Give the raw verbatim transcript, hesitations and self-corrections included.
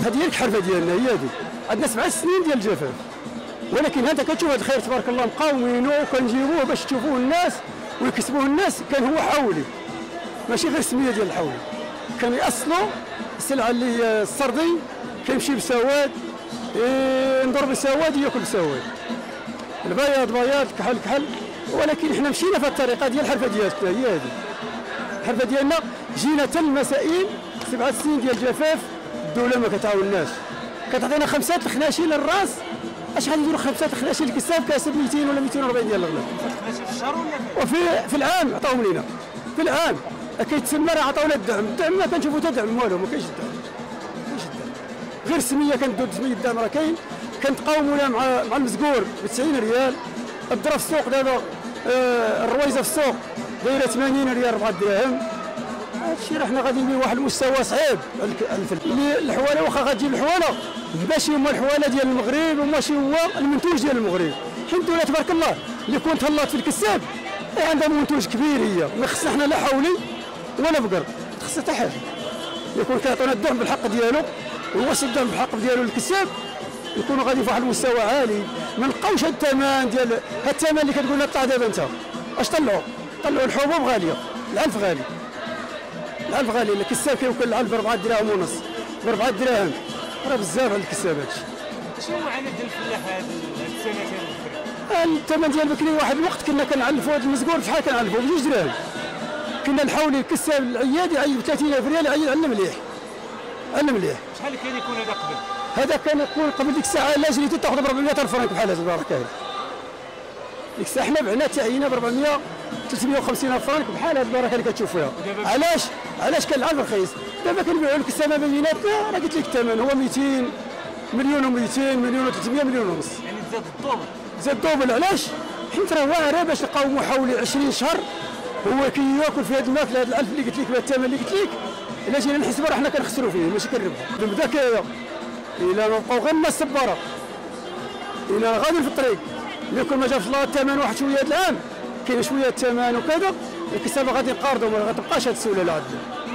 هذه هي الحرفه ديالنا، هي هذه. عندنا سبع سنين ديال الجفاف، ولكن هذا كتشوف هذا الخير تبارك الله مقاومينه وكنجيبوه باش تشوفوه الناس ويكسبوه الناس. كان هو حولي ماشي غير السميه ديال الحولي، كانوا يأصلوا السلعه اللي هي السردي كيمشي بسواد، إيه نضرب بسواد ياكل بسواد، البياض بياض كحل كحل. ولكن حنا مشينا في الطريقه ديال الحرفه ديالنا، هي هذه الحرفه ديالنا. جينا حتى المسائل سبعة سنين ديال الجفاف، الدوله ما كتعاونناش، كتعطينا خمسه الخناشيل للراس. اش غادي نديروا خمسه الخناشيل الكساب كاسب مئتين ولا مئتين وأربعين ديال الغلاب في الشهر ولا وفي في العام عطاوهم لينا في العام. كيتسمى راه عطاونا الدعم، الدعم ما كنشوفوا حتى دعم والو، ما كاينش الدعم، ما كاينش الدعم غير السميه. كندوز سميه الدعم راه كاين، كنتقاوموا مع مع المزقور ب تسعين ريال. الذره في السوق دابا آه الرويزه في السوق دايره ثمانين ريال أربعة دراهم. هادشي راه حنا غاديين لواحد المستوى صعيب. اللي الحواله واخا غتجيب الحواله ماشي هما الحواله ديال المغرب وماشي هو المنتوج ديال المغرب. الحمد لله تبارك الله اللي كنت هلات في الكساب عندها منتوج كبير، هي ما خصنا حنا لا حولي ولا بقر، ما خصنا حتى حاجه. يكون كيعطينا الدعم بالحق ديالو ويوصل الدعم بالحق ديالو للكساب، يكونوا غادي في واحد المستوى عالي. ما نلقاوش هاد الثمن ديال هاد الثمن اللي كتقول لنا طلع دابا انت اش طلعوا؟ طلعوا الحبوب غاليه، العلف غالي، العلف غالي. الكساب كيوكل العلف ب أربعة دراهم ونص، ب أربعة دراهم راه بزاف على الكساب هادشي. شنو عدد الفلاح هاد السنتين الاخرين؟ الثمن ديال بكري واحد الوقت كنا كنعلفوا هاد المزقور بشحال كنعلفوا؟ بجوج دراهم. كنا الحولي الكساب العياد يعيب ثلاثين ألف ريال، يعيد على المليح، على المليح. شحال كان يكون هذا قبل؟ هذا كان يكون قبل ديك الساعه لا جريتي تاخذ ب أربعمئة فرانك بحال هذا البركه هذه. ديك الساعه حنا بعنا تعينا ب أربعمئة ثلاثمئة وخمسين فرانك بحال هذه البركه اللي كتشوف فيها. علاش؟ علاش كان العلف رخيص؟ دابا كنبيعوا لك السما بيناتنا راه قلت لك الثمن هو مئتين مليون و200 مليون و300 مليون ونص. يعني زاد الدوبل. زاد الدوبل. علاش؟ حيت راه واعره باش نقاوموا حوالي عشرين شهر هو كياكل في هذه الماكله. هذا العلف اللي قلت لك بهذا الثمن اللي قلت لك الا جينا نحسبوا راه حنا كنخسروا فيه ماشي كنربحوا. بالذكاء الى ما بقاو غير الناس سباره، الى غادي في الطريق اللي كل ما جابش الله الثمن واحد شويه هذا العام كاين شويه الثمن وكذا الكسابه غادي نقارضوا، ما غتبقاش هذه السهوله اللي عندنا.